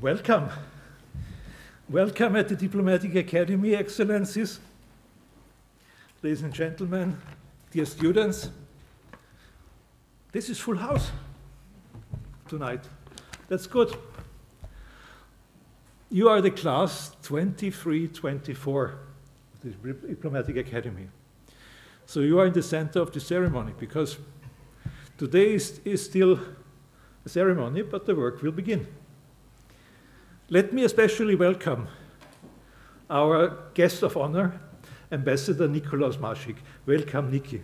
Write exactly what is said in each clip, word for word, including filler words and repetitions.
Welcome. Welcome at the Diplomatic Academy, Excellencies, ladies and gentlemen, dear students. This is full house tonight. That's good. You are the class twenty-three twenty-four of the Diplomatic Academy. So you are in the center of the ceremony because today is, is still a ceremony, but the work will begin. Let me especially welcome our guest of honor, Ambassador Nikolaus Marschik. Welcome, Niki.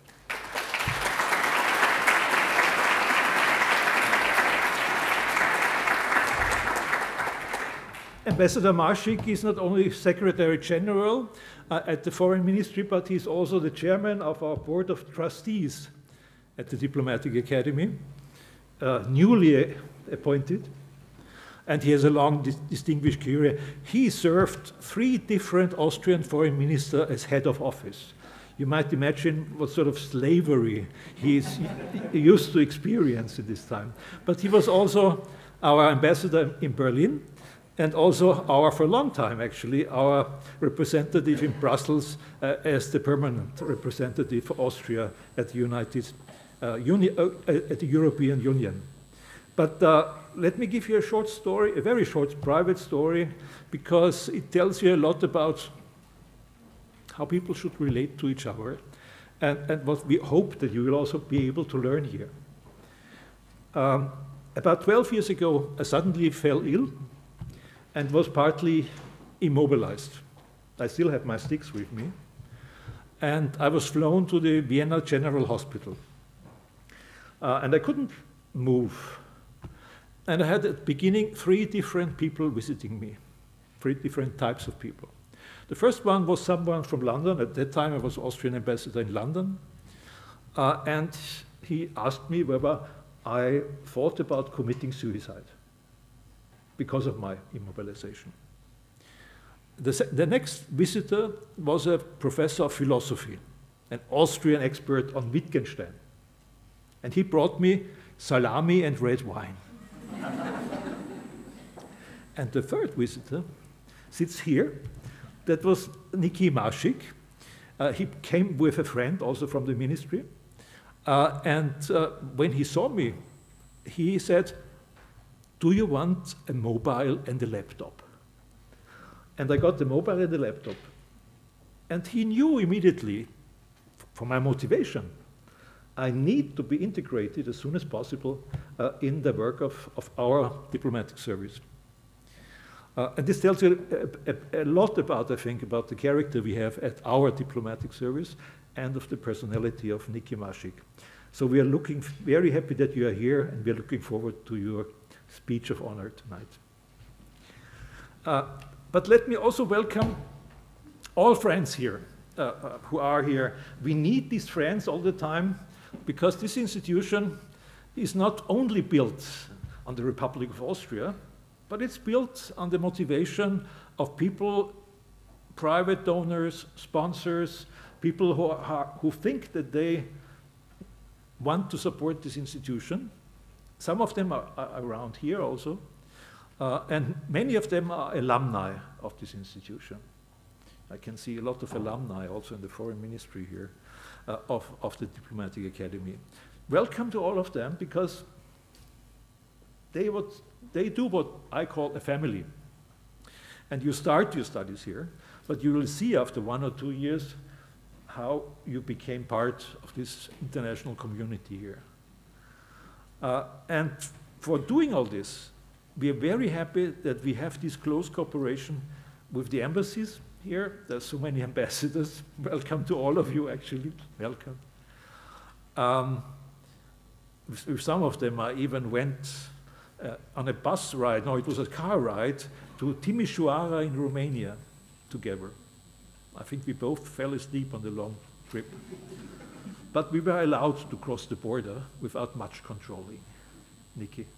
Ambassador Marschik is not only Secretary General uh, at the Foreign Ministry, but he's also the chairman of our Board of Trustees at the Diplomatic Academy, uh, newly appointed. And he has a long, dis distinguished career. He served three different Austrian foreign ministers as head of office. You might imagine what sort of slavery he is used to experience at this time. But he was also our ambassador in Berlin, and also our, for a long time actually, our representative in Brussels uh, as the permanent representative for Austria at the United, uh, Uni uh, at the European Union. But uh, let me give you a short story, a very short private story, because it tells you a lot about how people should relate to each other, and, and what we hope that you will also be able to learn here. Um, about twelve years ago, I suddenly fell ill and was partly immobilized. I still have my sticks with me. And I was flown to the Vienna General Hospital. Uh, and I couldn't move. And I had at the beginning three different people visiting me, three different types of people. The first one was someone from London. At that time, I was Austrian ambassador in London. Uh, and he asked me whether I thought about committing suicide because of my immobilization. The, the next visitor was a professor of philosophy, an Austrian expert on Wittgenstein. And he brought me salami and red wine. And the third visitor sits here. That was Niki Marschik. Uh, he came with a friend also from the ministry. Uh, and uh, when he saw me, he said, "Do you want a mobile and a laptop?" And I got the mobile and the laptop. And he knew immediately, for my motivation, I need to be integrated as soon as possible uh, in the work of, of our diplomatic service. Uh, and this tells you a, a, a lot about, I think, about the character we have at our diplomatic service and of the personality of Niki Marschik. So we are looking very happy that you are here, and we are looking forward to your speech of honor tonight. Uh, but let me also welcome all friends here uh, uh, who are here. We need these friends all the time, because this institution is not only built on the Republic of Austria, but it's built on the motivation of people, private donors, sponsors, people who, are, who think that they want to support this institution. Some of them are, are around here also, uh, and many of them are alumni of this institution. I can see a lot of alumni also in the foreign ministry here. Uh, of, of the Diplomatic Academy. Welcome to all of them, because they, what, they do what I call a family. And you start your studies here, but you will see after one or two years how you became part of this international community here. Uh, and for doing all this, we are very happy that we have this close cooperation with the embassies here. There's so many ambassadors. Welcome to all of you, actually. Welcome. Um, with, with some of them, I even went uh, on a bus ride, no, it was a car ride, to Timișoara in Romania together. I think we both fell asleep on the long trip. But we were allowed to cross the border without much controlling. Niki.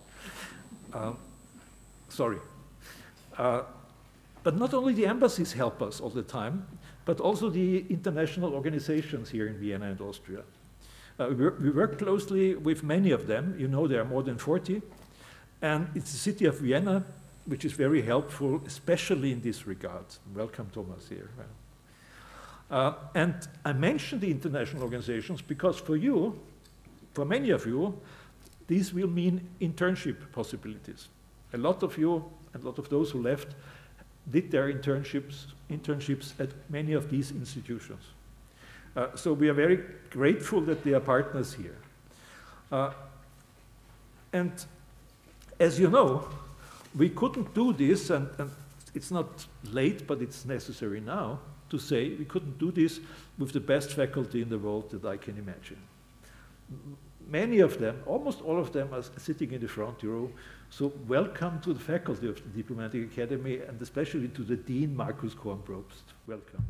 Um, sorry. Uh, But not only the embassies help us all the time, but also the international organizations here in Vienna and Austria. Uh, we, work, we work closely with many of them. You know, there are more than forty. And it's the city of Vienna which is very helpful, especially in this regard. Welcome, Thomas, here. Uh, and I mentioned the international organizations because for you, for many of you, these will mean internship possibilities. A lot of you, and a lot of those who left, did their internships, internships at many of these institutions. Uh, so we are very grateful that they are partners here. Uh, and as you know, we couldn't do this, and, and it's not late, but it's necessary now, to say we couldn't do this with the best faculty in the world that I can imagine. Many of them, almost all of them, are sitting in the front row. So welcome to the faculty of the Diplomatic Academy, and especially to the Dean, Markus Kornprobst. Welcome.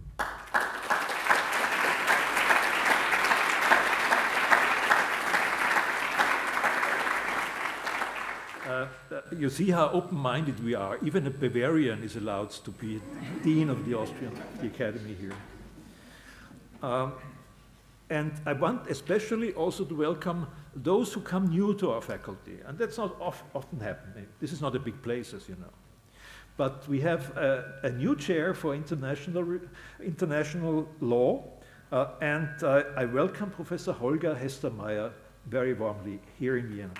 Uh, you see how open-minded we are. Even a Bavarian is allowed to be Dean of the Austrian the Academy here. Um, and I want especially also to welcome those who come new to our faculty. And that's not of, often happening. This is not a big place, as you know. But we have a, a new chair for international, international law. Uh, and uh, I welcome Professor Holger Hestermeier very warmly here in Vienna.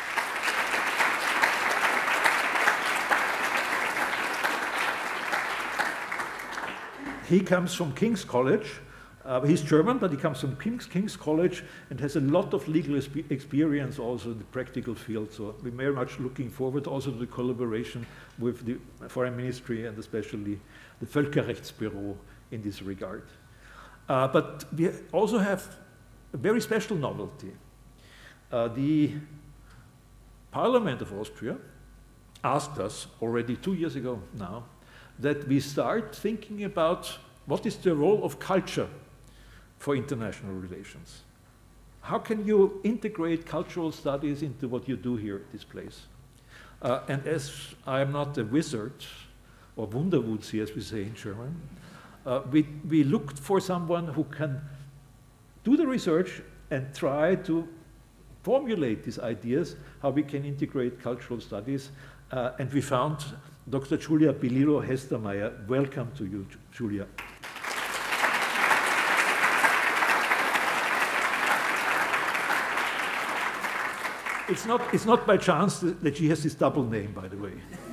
He comes from King's College. Uh, he's German, but he comes from King's, King's College and has a lot of legal experience also in the practical field. So we're very much looking forward also to the collaboration with the Foreign Ministry and especially the Völkerrechtsbüro in this regard. Uh, but we also have a very special novelty. Uh, the Parliament of Austria asked us already two years ago now that we start thinking about what is the role of culture for international relations. How can you integrate cultural studies into what you do here at this place? Uh, and as I am not a wizard, or Wunderwutzi as we say in German, uh, we, we looked for someone who can do the research and try to formulate these ideas, how we can integrate cultural studies, uh, and we found Doctor Julia Belilo Hestermeier. Welcome to you, Julia. It's not, it's not by chance that she has this double name, by the way.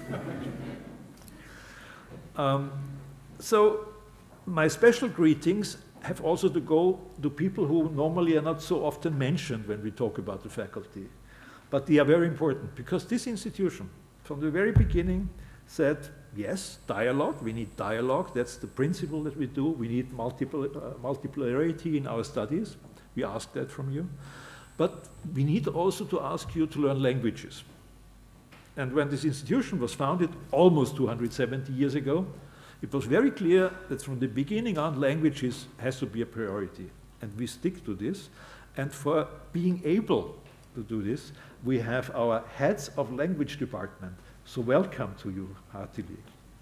um, so my special greetings have also to go to people who normally are not so often mentioned when we talk about the faculty. But they are very important, because this institution, from the very beginning, said, yes, dialogue, we need dialogue, that's the principle that we do, we need multiple, uh, multipolarity in our studies, we ask that from you, but we need also to ask you to learn languages. And when this institution was founded almost two hundred seventy years ago, it was very clear that from the beginning on, languages has to be a priority, and we stick to this, and for being able to do this, we have our heads of language department. So welcome to you heartily.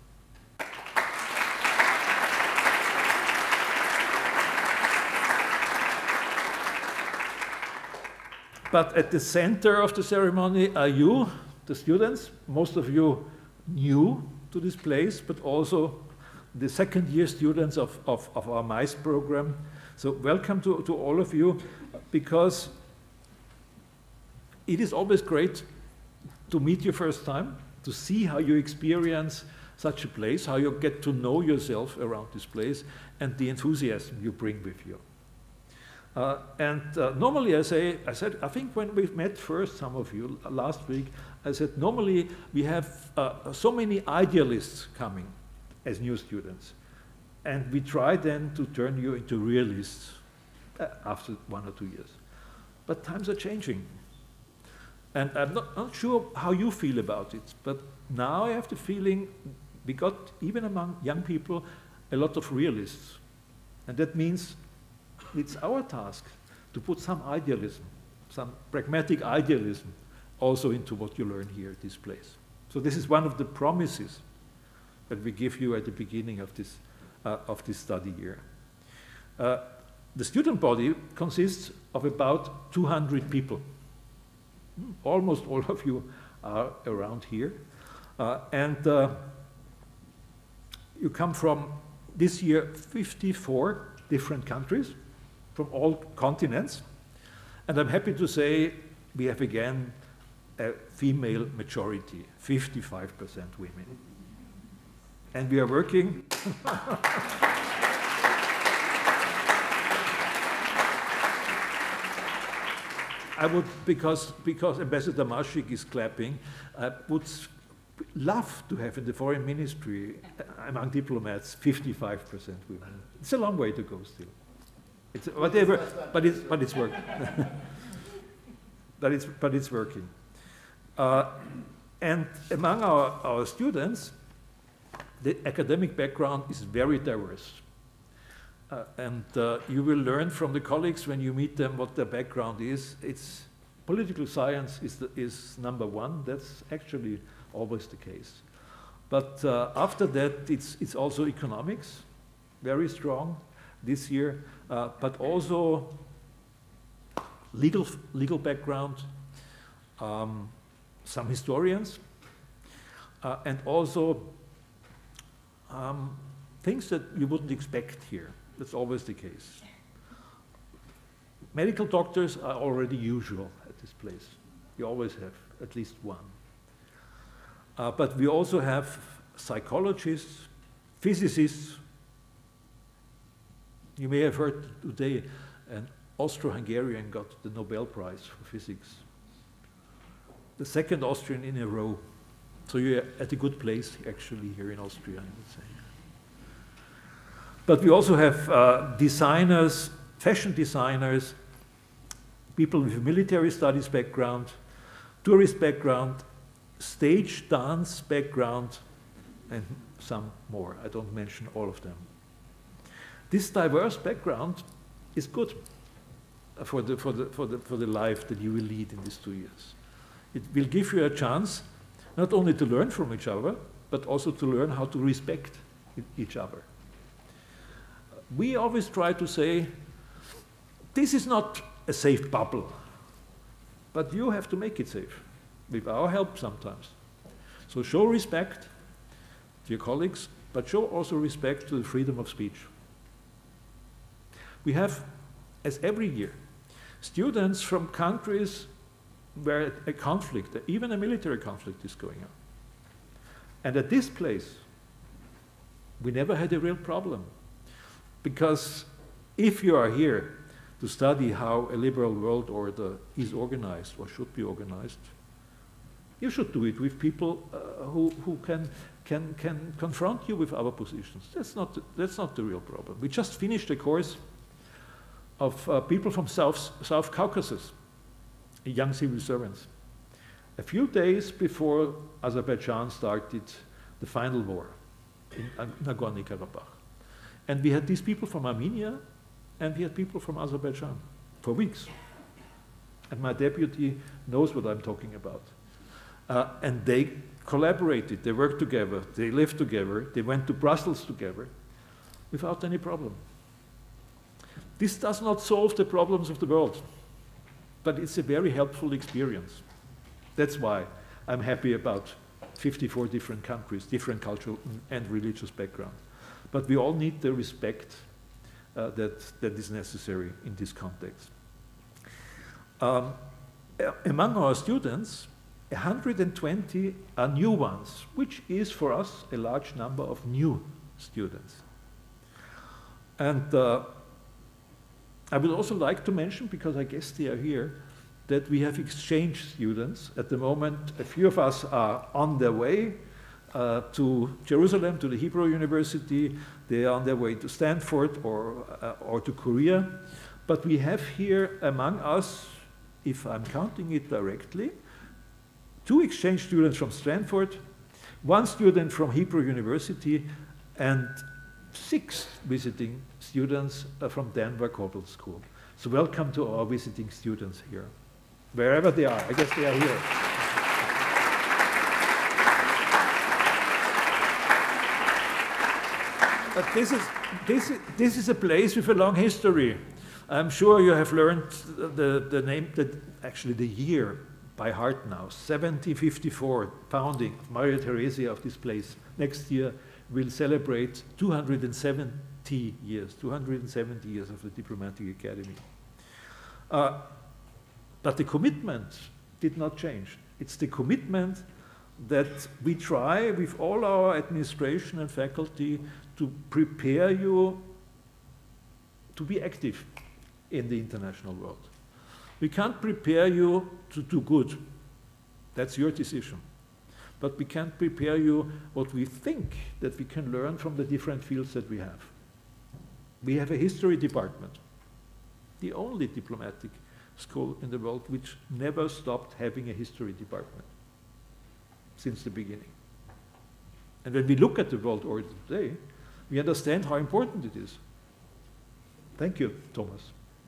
But at the center of the ceremony are you, the students. Most of you new to this place, but also the second year students of, of, of our MICE program. So welcome to, to all of you, because it is always great to meet you first time, to see how you experience such a place, how you get to know yourself around this place, and the enthusiasm you bring with you. Uh, and uh, normally I say, I said, I think when we met first, some of you, uh, last week, I said, normally we have uh, so many idealists coming as new students. And we try then to turn you into realists uh, after one or two years. But times are changing. And I'm not, not sure how you feel about it, but now I have the feeling we got, even among young people, a lot of realists. And that means it's our task to put some idealism, some pragmatic idealism also into what you learn here at this place. So this is one of the promises that we give you at the beginning of this, uh, of this study year. Uh, the student body consists of about two hundred people. Almost all of you are around here. Uh, and uh, you come from, this year, fifty-four different countries from all continents. And I'm happy to say we have again a female majority, fifty-five percent women. And we are working. I would, because, because Ambassador Marschik is clapping, I would love to have in the foreign ministry, uh, among diplomats, fifty-five percent women. It's a long way to go still. It's whatever, but it's, but it's working. but, it's, but it's working. Uh, and among our, our students, the academic background is very diverse. Uh, and uh, you will learn from the colleagues when you meet them what their background is. It's political science is, the, is number one. That's actually always the case. But uh, after that, it's, it's also economics, very strong this year, uh, but also legal, legal background, um, some historians, uh, and also um, things that you wouldn't expect here. That's always the case. Medical doctors are already usual at this place. You always have at least one. Uh, but we also have psychologists, physicists. You may have heard today an Austro-Hungarian got the Nobel Prize for physics. The second Austrian in a row. So you're at a good place, actually, here in Austria, I would say. But we also have uh, designers, fashion designers, people with a military studies background, tourist background, stage dance background, and some more. I don't mention all of them. This diverse background is good for the, for the, for the, for the life that you will lead in these two years. It will give you a chance not only to learn from each other, but also to learn how to respect each other. We always try to say, this is not a safe bubble, but you have to make it safe, with our help sometimes. So show respect to your colleagues, but show also respect to the freedom of speech. We have, as every year, students from countries where a conflict, even a military conflict, is going on. And at this place, we never had a real problem. Because if you are here to study how a liberal world order is organized or should be organized, you should do it with people uh, who, who can, can, can confront you with our positions. That's not, that's not the real problem. We just finished a course of uh, people from South, South Caucasus, young civil servants, a few days before Azerbaijan started the final war in Nagorno-Karabakh. And we had these people from Armenia, and we had people from Azerbaijan for weeks. And my deputy knows what I'm talking about. Uh, and they collaborated, they worked together, they lived together, they went to Brussels together without any problem. This does not solve the problems of the world, but it's a very helpful experience. That's why I'm happy about fifty-four different countries, different cultural and religious backgrounds. But we all need the respect uh, that, that is necessary in this context. Um, among our students, one hundred twenty are new ones, which is for us a large number of new students. And uh, I would also like to mention, because I guess they are here, that we have exchange students. At the moment, a few of us are on their way Uh, to Jerusalem, to the Hebrew University. They are on their way to Stanford or, uh, or to Korea. But we have here among us, if I'm counting it directly, two exchange students from Stanford, one student from Hebrew University, and six visiting students uh, from Denver Corbel School. So welcome to our visiting students here, wherever they are. I guess they are here. But this is, this, is, this is a place with a long history. I'm sure you have learned the, the name, that actually the year by heart now, seventeen fifty-four, founding of Maria Theresia of this place. Next year we'll celebrate two hundred seventy years, two hundred seventy years of the Diplomatic Academy. Uh, but the commitment did not change. It's the commitment that we try with all our administration and faculty to prepare you to be active in the international world. We can't prepare you to do good. That's your decision. But we can prepare you what we think that we can learn from the different fields that we have. We have a history department, the only diplomatic school in the world which never stopped having a history department since the beginning. And when we look at the world order today, we understand how important it is. Thank you, Thomas.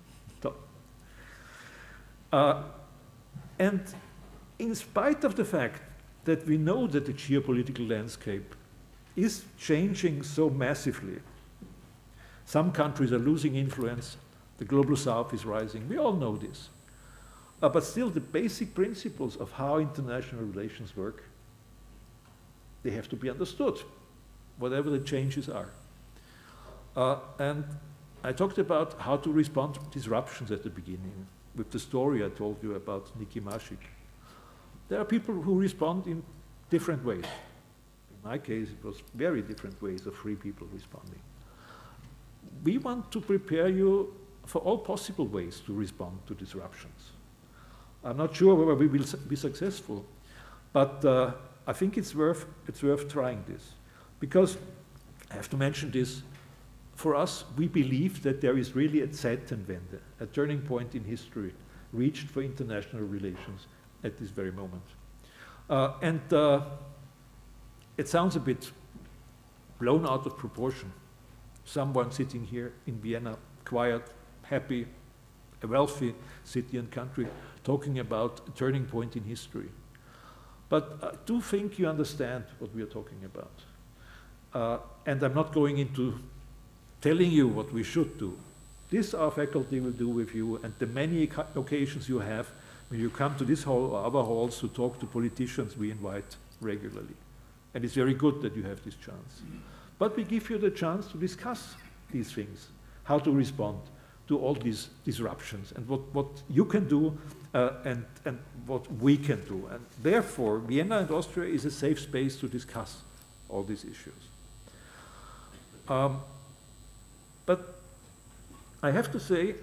Uh, and in spite of the fact that we know that the geopolitical landscape is changing so massively, some countries are losing influence, the global south is rising, we all know this. Uh, but still, the basic principles of how international relations work, they have to be understood, whatever the changes are. Uh, and I talked about how to respond to disruptions at the beginning, with the story I told you about Nikolaus Marschik. There are people who respond in different ways. In my case, it was very different ways of free people responding. We want to prepare you for all possible ways to respond to disruptions. I'm not sure whether we will be successful, but uh, I think it's worth, it's worth trying this. Because, I have to mention this, for us, we believe that there is really a Zeitenwende, a turning point in history, reached for international relations at this very moment. Uh, and uh, it sounds a bit blown out of proportion. Someone sitting here in Vienna, quiet, happy, a wealthy city and country, talking about a turning point in history. But I do think you understand what we are talking about. Uh, and I'm not going into telling you what we should do. This our faculty will do with you, and the many occasions you have when you come to this hall or other halls to talk to politicians we invite regularly. And it's very good that you have this chance. But we give you the chance to discuss these things, how to respond to all these disruptions, and what, what you can do uh, and, and what we can do. And therefore, Vienna and Austria is a safe space to discuss all these issues. Um, But I have to say,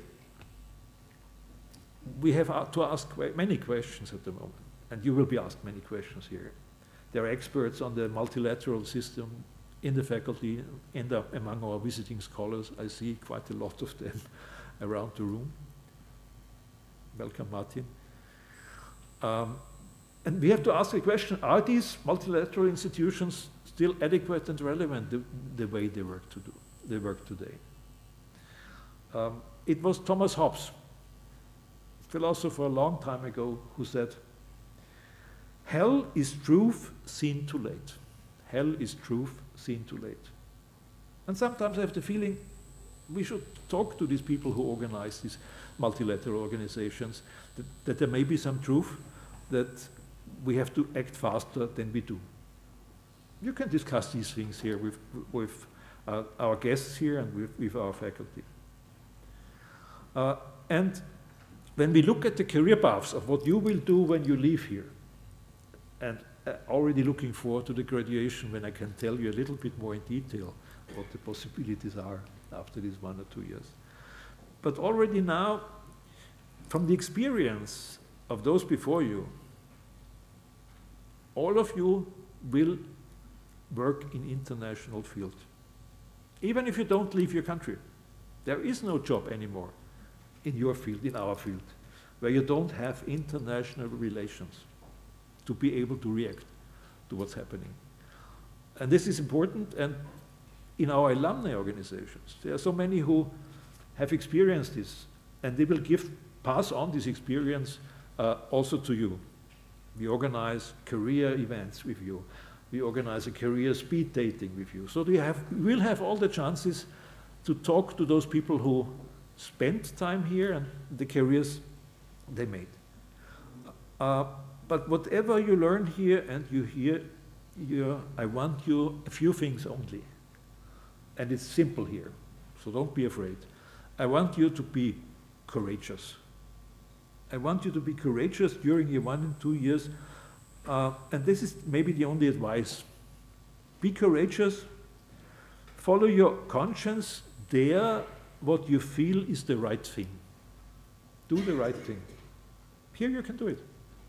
we have to ask many questions at the moment, and you will be asked many questions here. There are experts on the multilateral system in the faculty, in the, among our visiting scholars. I see quite a lot of them around the room. Welcome, Martin. Um, and we have to ask the question, are these multilateral institutions still adequate and relevant the, the way they work, to do, they work today? Um, it was Thomas Hobbes, philosopher a long time ago, who said, hell is truth seen too late. Hell is truth seen too late. And sometimes I have the feeling we should talk to these people who organize these multilateral organizations, that, that there may be some truth, that we have to act faster than we do. You can discuss these things here with, with uh, our guests here and with, with our faculty. Uh, and when we look at the career paths of what you will do when you leave here, and uh, already looking forward to the graduation when I can tell you a little bit more in detail what the possibilities are after these one or two years. But already now, from the experience of those before you, all of you will work in international field. Even if you don't leave your country, there is no job anymore in your field, in our field, where you don't have international relations to be able to react to what's happening. And this is important, and in our alumni organizations, there are so many who have experienced this, and they will give, pass on this experience uh, also to you. We organize career events with you. We organize a career speed dating with you. So we have, we'll have all the chances to talk to those people who spent time here and the careers they made. Uh, but whatever you learn here and you hear, you, I want you a few things only. And it's simple here, so don't be afraid. I want you to be courageous. I want you to be courageous during your one and two years. Uh, and this is maybe the only advice. Be courageous. Follow your conscience. Dare what you feel is the right thing. Do the right thing. Here you can do it.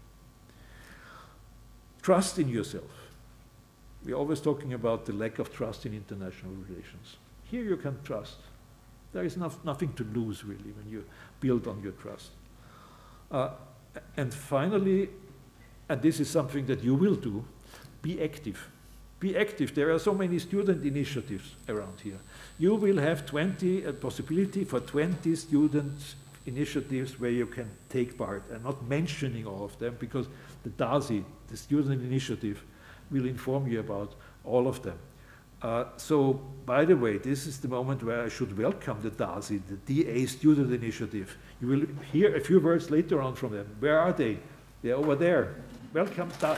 Trust in yourself. We're always talking about the lack of trust in international relations. Here you can trust. There is no, nothing to lose, really, when you build on your trust. Uh, and finally, and this is something that you will do, be active. Be active. There are so many student initiatives around here. You will have twenty, a possibility for twenty student initiatives where you can take part. I'm not mentioning all of them because the DASI, the student initiative, will inform you about all of them. Uh, so, by the way, this is the moment where I should welcome the DASI, the D A Student Initiative. You will hear a few words later on from them. Where are they? They're over there. Welcome, DASI.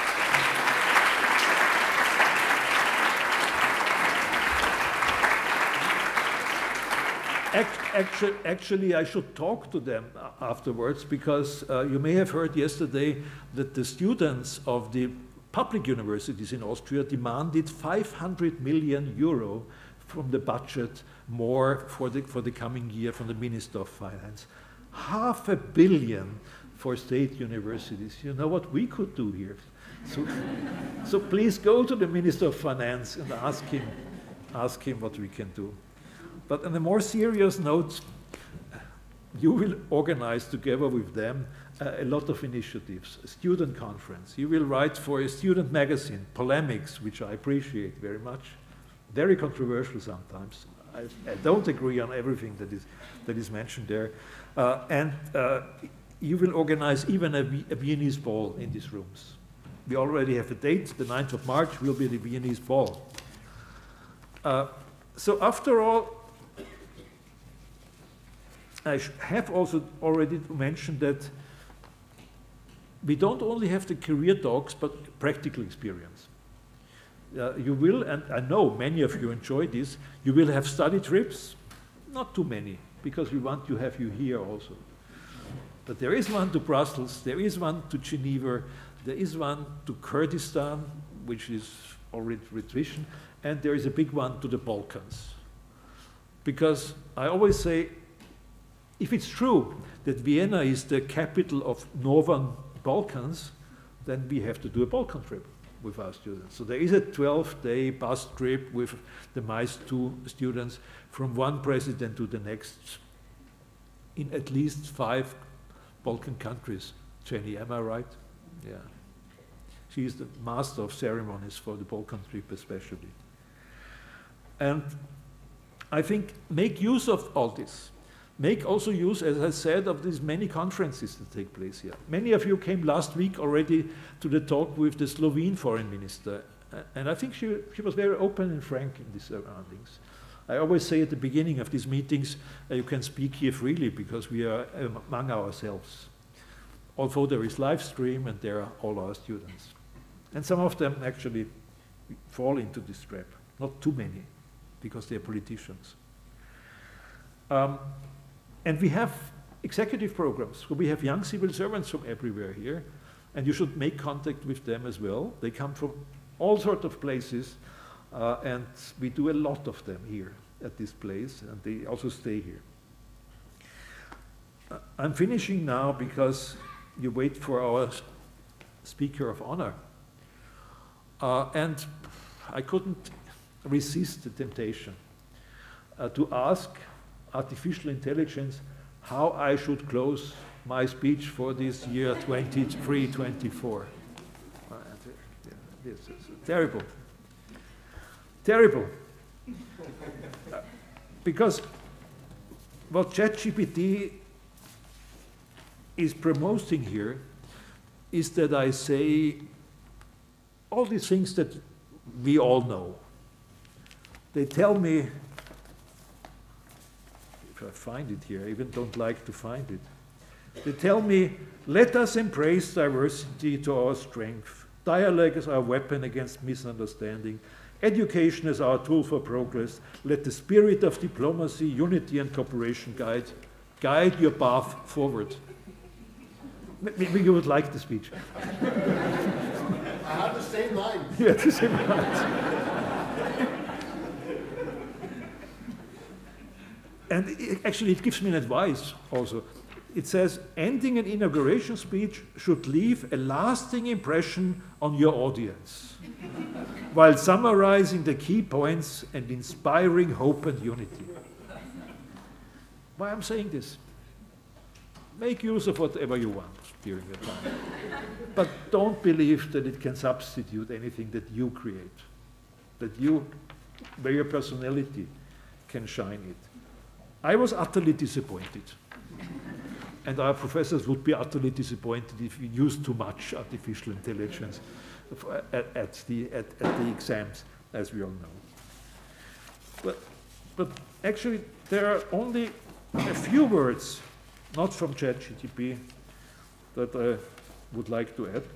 Actually, actually, I should talk to them afterwards because uh, you may have heard yesterday that the students of the public universities in Austria demanded five hundred million euro from the budget more for the, for the coming year from the Minister of Finance. Half a billion for state universities. You know what we could do here? So, so please go to the Minister of Finance and ask him, ask him what we can do. But on a more serious note, you will organize together with them uh, a lot of initiatives, a student conference. You will write for a student magazine, Polemics, which I appreciate very much. Very controversial sometimes. I, I don't agree on everything that is, that is mentioned there. Uh, and uh, you will organize even a, a Viennese ball in these rooms. We already have a date, the ninth of March will be the Viennese ball. Uh, so after all, I have also already mentioned that we don't only have the career talks, but practical experience. Uh, you will, and I know many of you enjoy this, you will have study trips, not too many, because we want to have you here also. But there is one to Brussels, there is one to Geneva, there is one to Kurdistan, which is already tradition, and there is a big one to the Balkans. Because I always say, if it's true that Vienna is the capital of Northern Balkans, then we have to do a Balkan trip with our students. So there is a twelve-day bus trip with the M I C E two students from one president to the next in at least five Balkan countries. Jenny, am I right? Yeah. She is the master of ceremonies for the Balkan trip especially. And I think make use of all this. Make also use, as I said, of these many conferences that take place here. Many of you came last week already to the talk with the Slovene foreign minister, uh, and I think she, she was very open and frank in these surroundings. I always say at the beginning of these meetings, uh, you can speak here freely because we are um, among ourselves. Although there is live stream and there are all our students. And some of them actually fall into this trap. Not too many, because they're politicians. Um, And we have executive programs. So we have young civil servants from everywhere here, and you should make contact with them as well. They come from all sorts of places, uh, and we do a lot of them here at this place, and they also stay here. Uh, I'm finishing now because you wait for our speaker of honor. Uh, and I couldn't resist the temptation uh, to ask artificial intelligence how I should close my speech for this year twenty-three twenty-four. Uh, this is terrible. Terrible. Uh, because what ChatGPT is promoting here is that I say all these things that we all know. They tell me, if I find it here, I even don't like to find it. They tell me, let us embrace diversity to our strength. Dialogue is our weapon against misunderstanding. Education is our tool for progress. Let the spirit of diplomacy, unity, and cooperation guide, guide your path forward. Maybe you would like the speech. I have the same line. Yeah, the same line. And it, actually, it gives me an advice also. It says, ending an inauguration speech should leave a lasting impression on your audience, while summarizing the key points and inspiring hope and unity. Why I'm saying this? Make use of whatever you want during the time. But don't believe that it can substitute anything that you create, that you, where your personality can shine it. I was utterly disappointed. And our professors would be utterly disappointed if we used too much artificial intelligence at, at, the, at, at the exams, as we all know. But, but actually, there are only a few words, not from ChatGPT, that I would like to add.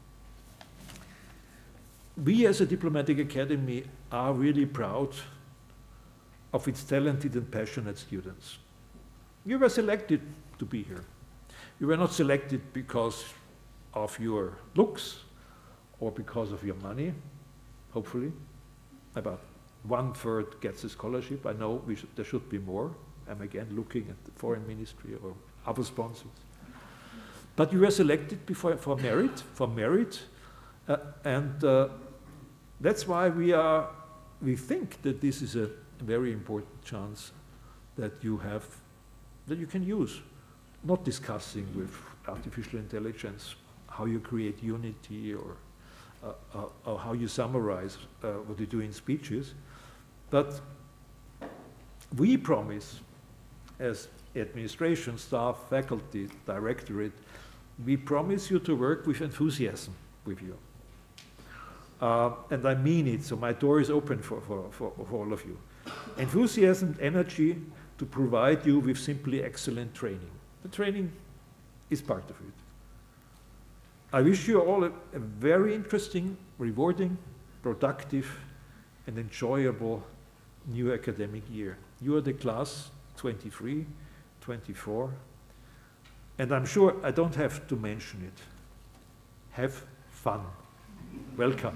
We as a diplomatic academy are really proud of its talented and passionate students. You were selected to be here. You were not selected because of your looks or because of your money, hopefully. About one third gets a scholarship. I know we should, there should be more. I'm again looking at the foreign ministry or other sponsors. But you were selected before, for merit, for merit, uh, and uh, that's why we are, we think that this is a very important chance that you have, that you can use. Not discussing with artificial intelligence how you create unity or, uh, uh, or how you summarize uh, what you do in speeches, but we promise, as administration, staff, faculty, directorate, we promise you to work with enthusiasm with you. Uh, and I mean it, so my door is open for, for, for, for all of you. Enthusiasm, energy to provide you with simply excellent training. The training is part of it. I wish you all a, a very interesting, rewarding, productive, and enjoyable new academic year. You are the class twenty-three, twenty-four, and I'm sure I don't have to mention it. Have fun. Welcome.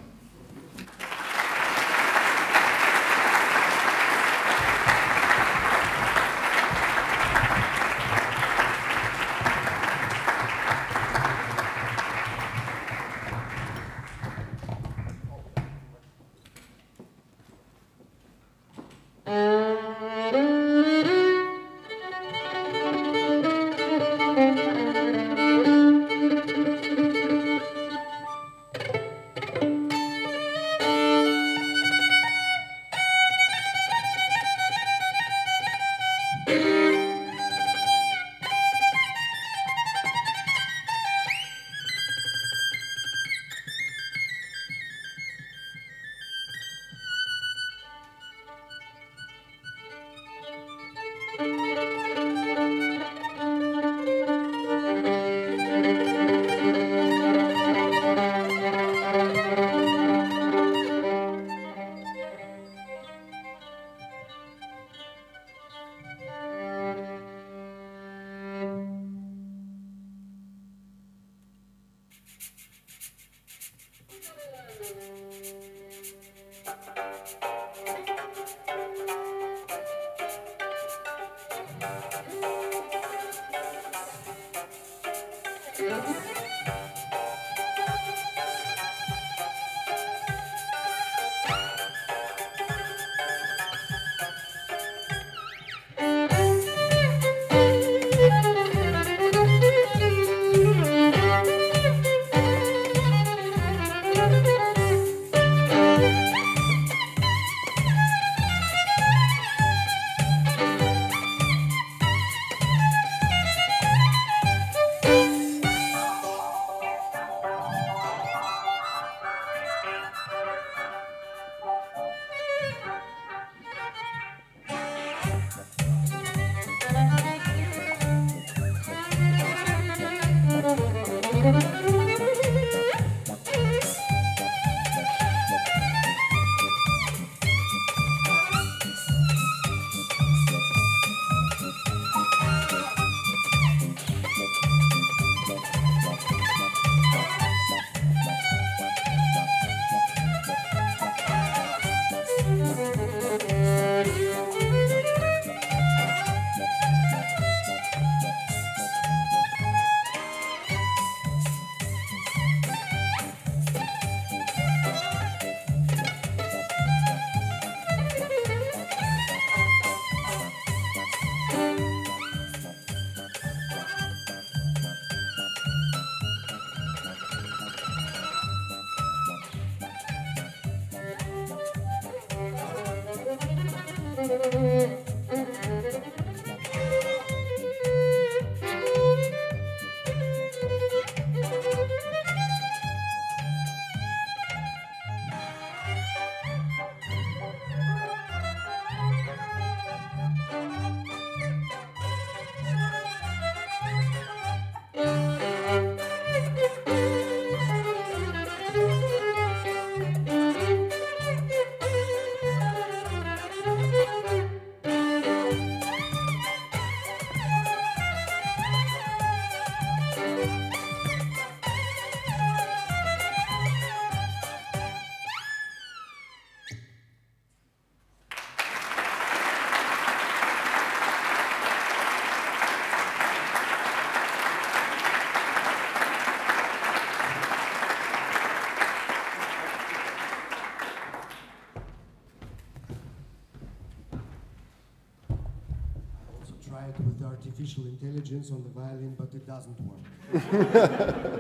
With artificial intelligence on the violin, but it doesn't work.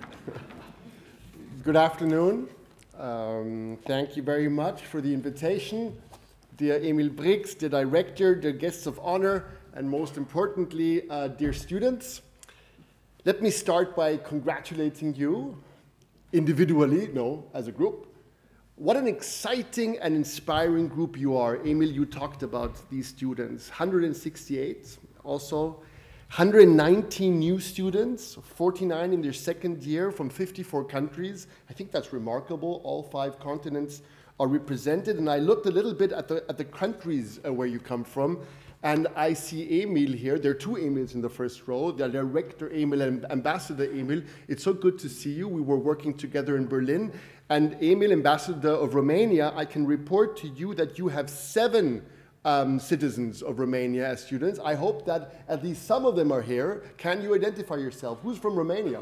Good afternoon. Um, thank you very much for the invitation. Dear Emil Brix, the director, dear guests of honor, and most importantly, uh, dear students. Let me start by congratulating you individually, no, as a group. What an exciting and inspiring group you are. Emil, you talked about these students. one hundred sixty-eight also. one hundred nineteen new students, forty-nine in their second year from fifty-four countries. I think that's remarkable. All five continents are represented. And I looked a little bit at the, at the countries uh, where you come from. And I see Emil here. There are two Emils in the first row. The director Emil and Ambassador Emil. It's so good to see you. We were working together in Berlin. And Emil, Ambassador of Romania, I can report to you that you have seven um, citizens of Romania as students. I hope that at least some of them are here. Can you identify yourself? Who's from Romania?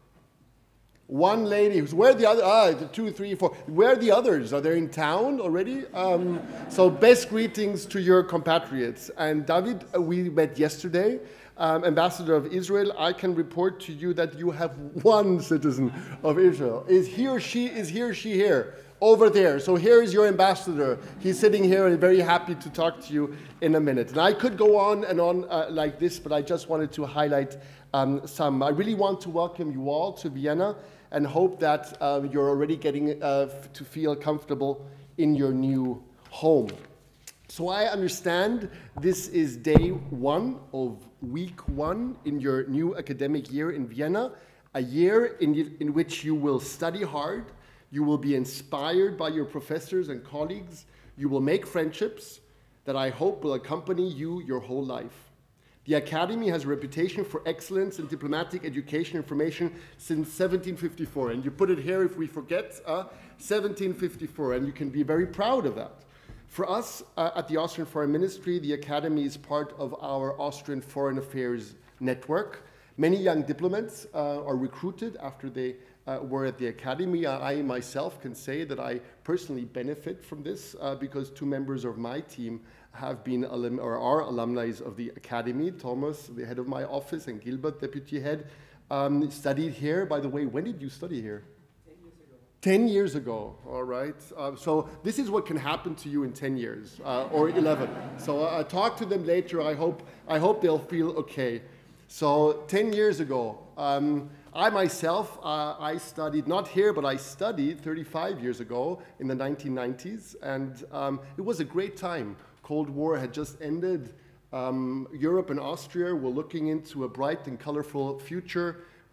One lady. Who's, where are the other? Ah, the two, three, four. Where are the others? Are they in town already? Um, so best greetings to your compatriots. And David, uh, we met yesterday. Um, Ambassador of Israel, I can report to you that you have one citizen of Israel. Is he or she, is he or she here? Over there. So here is your ambassador. He's sitting here and very happy to talk to you in a minute. And I could go on and on uh, like this, but I just wanted to highlight um, some. I really want to welcome you all to Vienna and hope that uh, you're already getting uh, to feel comfortable in your new home. So I understand this is day one of week one in your new academic year in Vienna, a year in, in which you will study hard, you will be inspired by your professors and colleagues, you will make friendships that I hope will accompany you your whole life. The Academy has a reputation for excellence in diplomatic education information since seventeen fifty-four, and you put it here if we forget, uh, seventeen fifty-four, and you can be very proud of that. For us uh, at the Austrian Foreign Ministry, the Academy is part of our Austrian Foreign Affairs network. Many young diplomats uh, are recruited after they uh, were at the Academy. I myself can say that I personally benefit from this uh, because two members of my team have been alum or are alumni of the Academy. Thomas, the head of my office, and Gilbert, deputy head, um, studied here. By the way, when did you study here? ten years ago, all right? Uh, so this is what can happen to you in ten years, uh, or eleven. So uh, talk to them later. I hope, I hope they'll feel okay. So ten years ago, um, I myself, uh, I studied, not here, but I studied thirty-five years ago in the nineteen nineties, and um, it was a great time. Cold War had just ended. Um, Europe and Austria were looking into a bright and colorful future.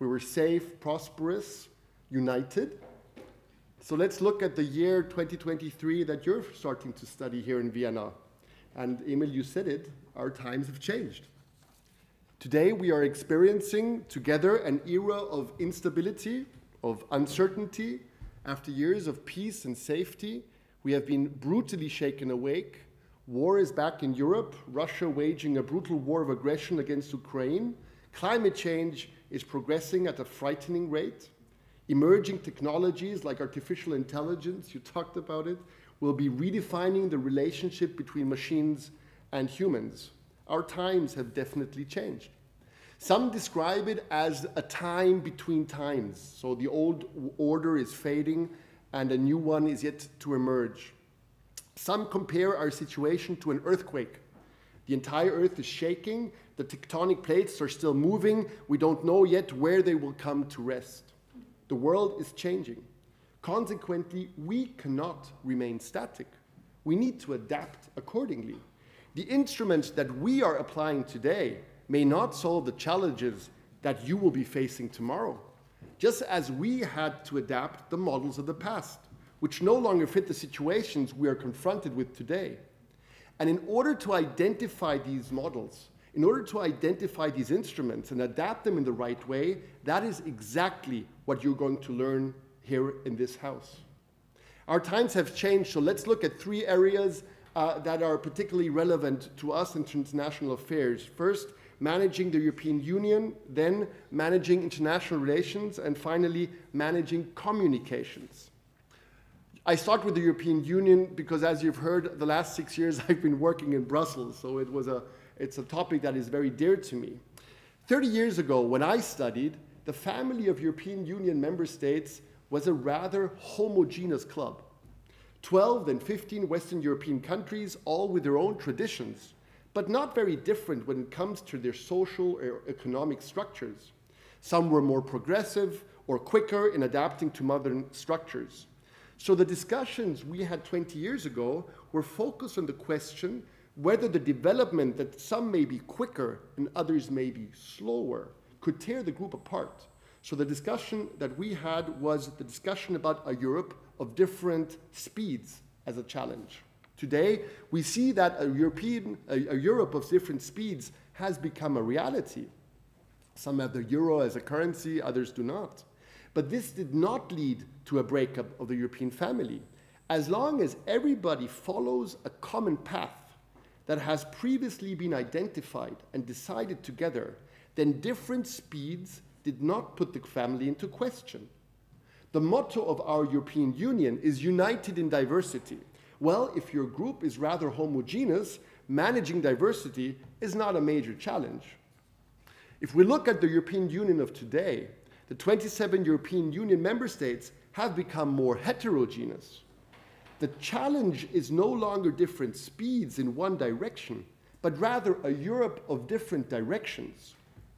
We were safe, prosperous, united. So let's look at the year twenty twenty-three that you're starting to study here in Vienna. And Emil, you said it, our times have changed. Today we are experiencing together an era of instability, of uncertainty. After years of peace and safety, we have been brutally shaken awake. War is back in Europe, Russia waging a brutal war of aggression against Ukraine. Climate change is progressing at a frightening rate. Emerging technologies like artificial intelligence, you talked about it, will be redefining the relationship between machines and humans. Our times have definitely changed. Some describe it as a time between times. So the old order is fading and a new one is yet to emerge. Some compare our situation to an earthquake. The entire earth is shaking, the tectonic plates are still moving, we don't know yet where they will come to rest. The world is changing. Consequently, we cannot remain static. We need to adapt accordingly. The instruments that we are applying today may not solve the challenges that you will be facing tomorrow, just as we had to adapt the models of the past, which no longer fit the situations we are confronted with today. And in order to identify these models, in order to identify these instruments and adapt them in the right way, that is exactly what you're going to learn here in this house. Our times have changed, so let's look at three areas uh, that are particularly relevant to us in international affairs. First, managing the European Union, then managing international relations, and finally, managing communications. I start with the European Union because, as you've heard, the last six years I've been working in Brussels, so it was a It's a topic that is very dear to me. thirty years ago, when I studied, the family of European Union member states was a rather homogeneous club. twelve, then fifteen Western European countries, all with their own traditions, but not very different when it comes to their social or economic structures. Some were more progressive or quicker in adapting to modern structures. So the discussions we had twenty years ago were focused on the question whether the development that some may be quicker and others may be slower could tear the group apart. So the discussion that we had was the discussion about a Europe of different speeds as a challenge. Today, we see that a European, a, a Europe of different speeds has become a reality. Some have the euro as a currency, others do not. But this did not lead to a breakup of the European family. As long as everybody follows a common path that has previously been identified and decided together, then different speeds did not put the family into question. The motto of our European Union is united in diversity. Well, if your group is rather homogeneous, managing diversity is not a major challenge. If we look at the European Union of today, the twenty-seven European Union member states have become more heterogeneous. The challenge is no longer different speeds in one direction, but rather a Europe of different directions.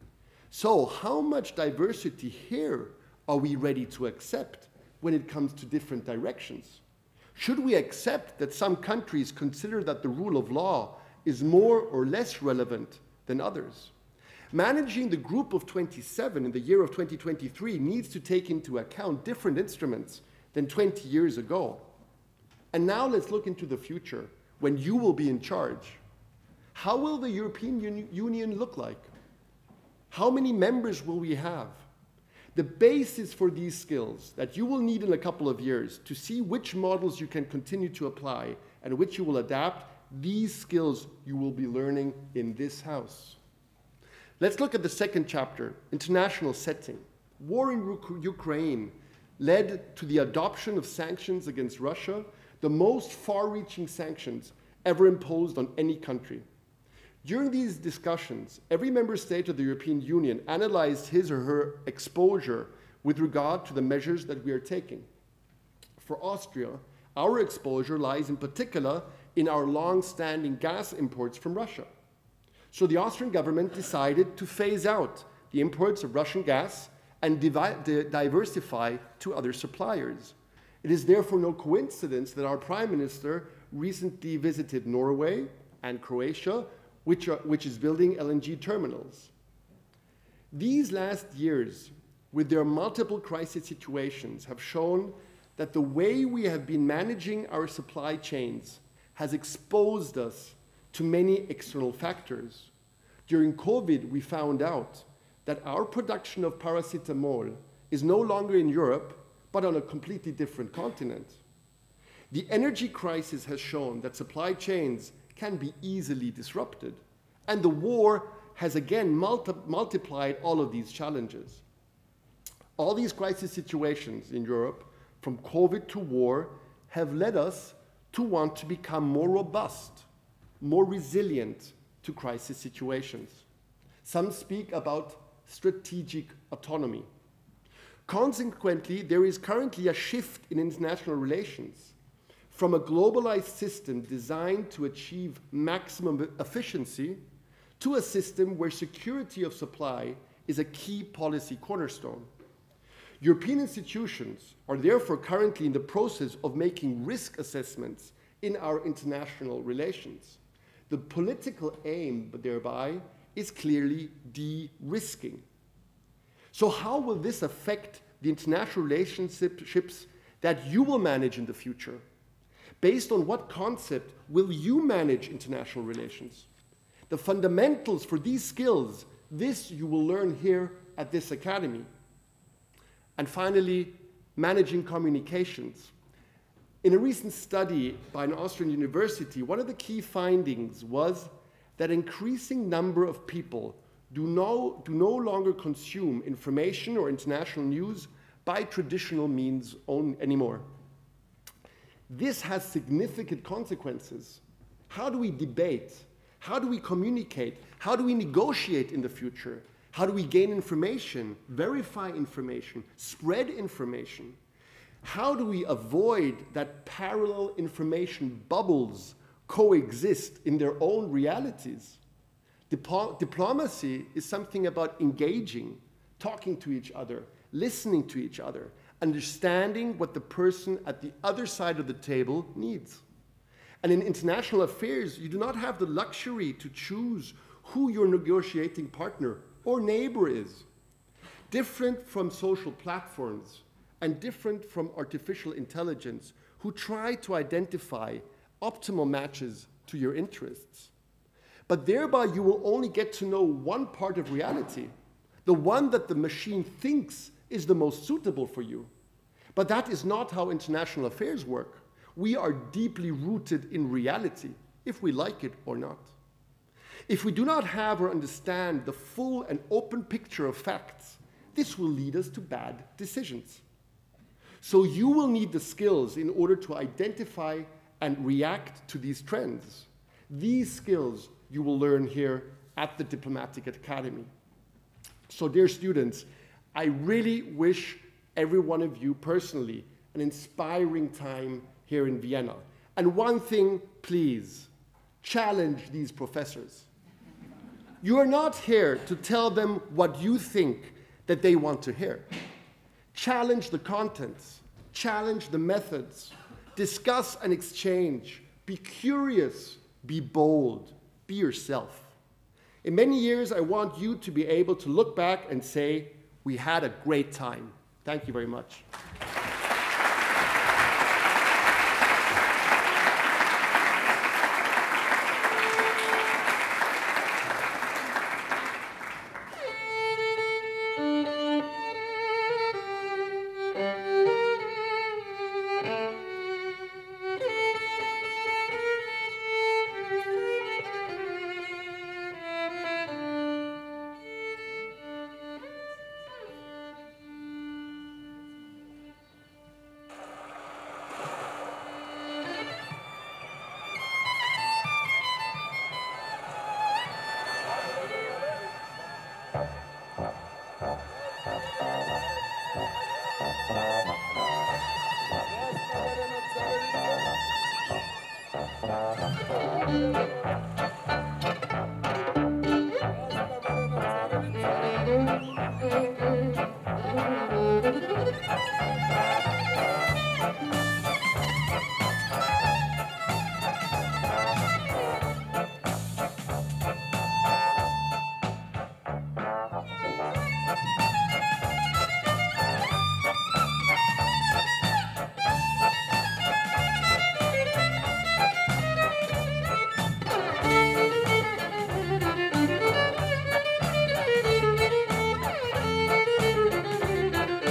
So how much diversity here are we ready to accept when it comes to different directions? Should we accept that some countries consider that the rule of law is more or less relevant than others? Managing the group of twenty-seven in the year of twenty twenty-three needs to take into account different instruments than twenty years ago. And now let's look into the future, when you will be in charge. How will the European Uni- Union look like? How many members will we have? The basis for these skills that you will need in a couple of years to see which models you can continue to apply and which you will adapt, these skills you will be learning in this house. Let's look at the second chapter, international setting. War in Uk- Ukraine led to the adoption of sanctions against Russia, the most far-reaching sanctions ever imposed on any country. During these discussions, every member state of the European Union analyzed his or her exposure with regard to the measures that we are taking. For Austria, our exposure lies in particular in our long-standing gas imports from Russia. So the Austrian government decided to phase out the imports of Russian gas and divi- diversify to other suppliers. It is therefore no coincidence that our Prime Minister recently visited Norway and Croatia, which, are, which is building L N G terminals. These last years with their multiple crisis situations, have shown that the way we have been managing our supply chains has exposed us to many external factors. During COVID, we found out that our production of paracetamol is no longer in Europe, but on a completely different continent. The energy crisis has shown that supply chains can be easily disrupted, and the war has again multi multiplied all of these challenges. All these crisis situations in Europe, from COVID to war, have led us to want to become more robust, more resilient to crisis situations. Some speak about strategic autonomy. Consequently, there is currently a shift in international relations from a globalized system designed to achieve maximum efficiency to a system where security of supply is a key policy cornerstone. European institutions are therefore currently in the process of making risk assessments in our international relations. The political aim thereby is clearly de-risking. So how will this affect the international relationships that you will manage in the future? Based on what concept will you manage international relations? The fundamentals for these skills, this you will learn here at this academy. And finally, managing communications. In a recent study by an Austrian university, one of the key findings was that an increasing number of people do no, do no longer consume information or international news by traditional means on, anymore. This has significant consequences. How do we debate? How do we communicate? How do we negotiate in the future? How do we gain information, verify information, spread information? How do we avoid that parallel information bubbles coexist in their own realities? Dipl- diplomacy is something about engaging, talking to each other, listening to each other, understanding what the person at the other side of the table needs. And in international affairs, you do not have the luxury to choose who your negotiating partner or neighbor is. Different from social platforms and different from artificial intelligence, who try to identify optimal matches to your interests. But thereby you will only get to know one part of reality, the one that the machine thinks is the most suitable for you. But that is not how international affairs work. We are deeply rooted in reality, if we like it or not. If we do not have or understand the full and open picture of facts, this will lead us to bad decisions. So you will need the skills in order to identify and react to these trends. These skills you will learn here at the Diplomatic Academy. So dear students, I really wish every one of you personally an inspiring time here in Vienna. And one thing, please, challenge these professors. You are not here to tell them what you think that they want to hear. Challenge the contents, challenge the methods, discuss and exchange, be curious, be bold, be yourself. In many years, I want you to be able to look back and say, we had a great time. Thank you very much.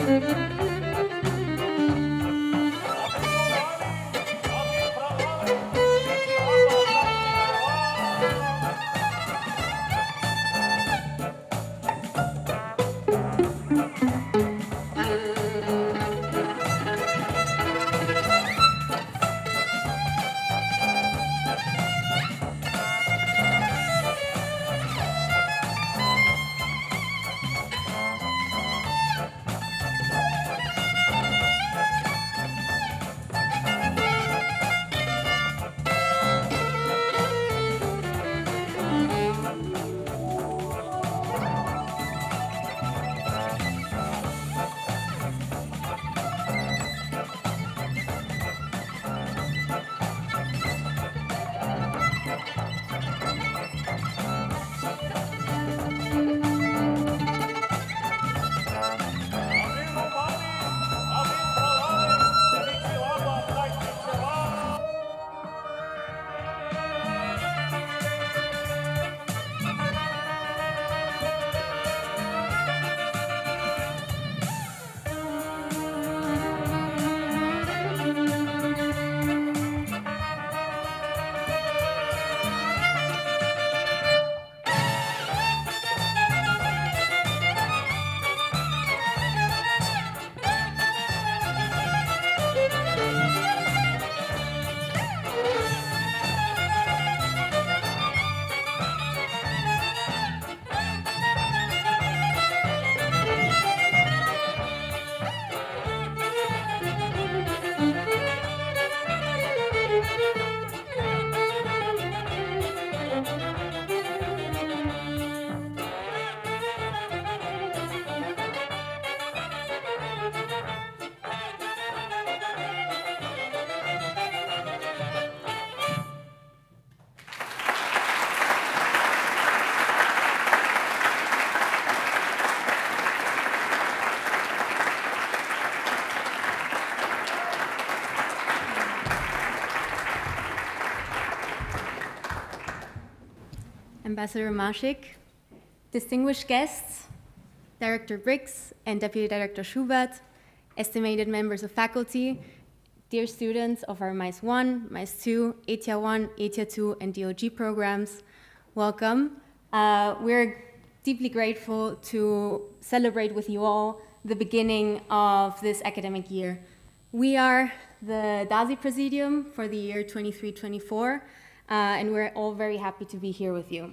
Ambassador Marschik, distinguished guests, Director Brix and Deputy Director Schubert, estimated members of faculty, dear students of our M I C E one, M I C E two, A T I A one, A T I A two, and D O G programs, welcome. Uh, we're deeply grateful to celebrate with you all the beginning of this academic year. We are the DASI Presidium for the year twenty-three twenty-four, uh, and we're all very happy to be here with you.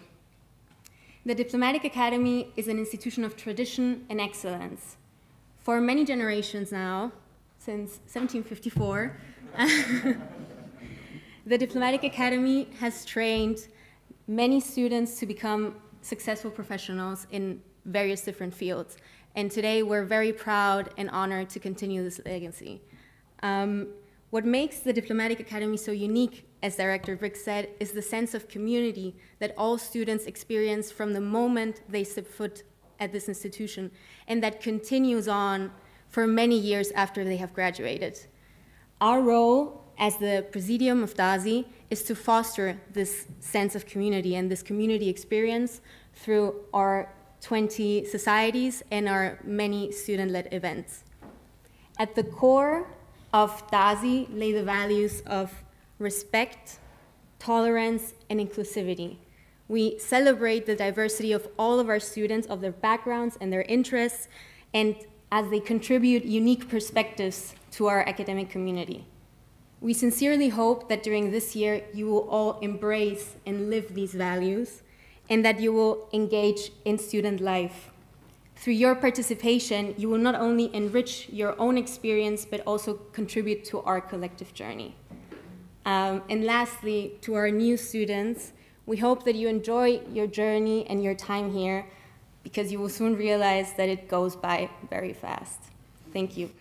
The Diplomatic Academy is an institution of tradition and excellence. For many generations now, since seventeen fifty-four, the Diplomatic Academy has trained many students to become successful professionals in various different fields. And today we're very proud and honored to continue this legacy. Um, what makes the Diplomatic Academy so unique, as Director Brix said, is the sense of community that all students experience from the moment they step foot at this institution, and that continues on for many years after they have graduated. Our role as the Presidium of DASI is to foster this sense of community and this community experience through our twenty societies and our many student-led events. At the core of DASI lay the values of respect, tolerance, and inclusivity. We celebrate the diversity of all of our students, of their backgrounds and their interests, and as they contribute unique perspectives to our academic community. We sincerely hope that during this year you will all embrace and live these values, and that you will engage in student life. Through your participation, you will not only enrich your own experience, but also contribute to our collective journey. Um, and lastly, to our new students, we hope that you enjoy your journey and your time here, because you will soon realize that it goes by very fast. Thank you.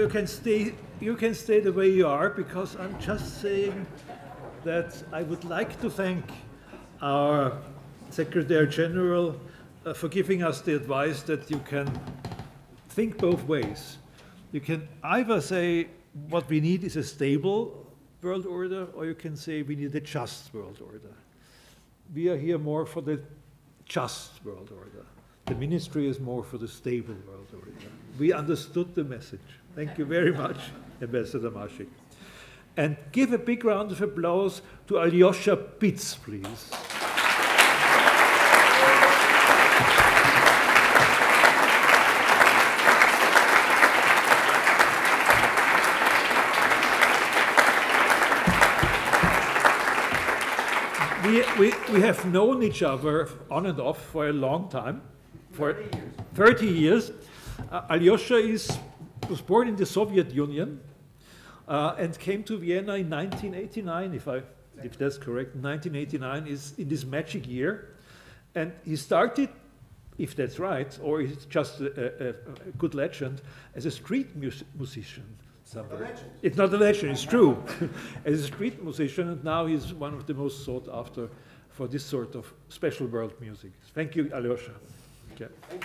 you can stay. You can stay the way you are, because I'm just saying that I would like to thank our Secretary General uh, for giving us the advice that you can think both ways. You can either say what we need is a stable world order, or you can say we need a just world order. We are here more for the just world order. The ministry is more for the stable world order. We understood the message. Thank you very much, Ambassador Marschik. And give a big round of applause to Aliosha Pitz, please. We, we, we have known each other on and off for a long time, for thirty years. Uh, Aliosha is, was born in the Soviet Union uh, and came to Vienna in nineteen eighty-nine, if, I, if that's correct. nineteen eighty-nine is in this magic year. And he started, if that's right, or it's just a, a, a good legend, as a street mus musician. Somewhere. It's not a legend, it's true. As a street musician, and now he's one of the most sought after for this sort of special world music. Thank you, Aliosha. Okay. Thank you.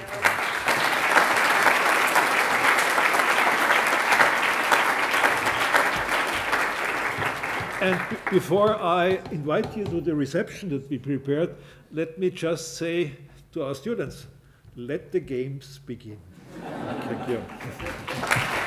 And before I invite you to the reception that we prepared, let me just say to our students, let the games begin. Thank you.